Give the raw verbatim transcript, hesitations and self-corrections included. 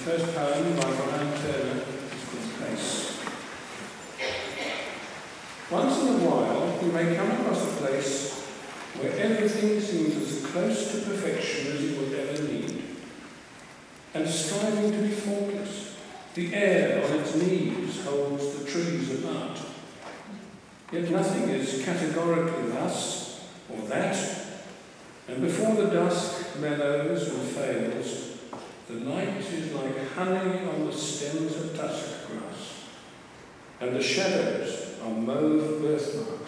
first poem by Ryan Turner is called Place. Once in a while, you may come across a place where everything seems as close to perfection as you would ever need, and striving to be faultless. The air on its knees holds the trees apart. Yet nothing is categorically thus or that, and before the dusk mellows and fails, the light is like honey on the stems of tussock grass, and the shadows are mauve birthmarks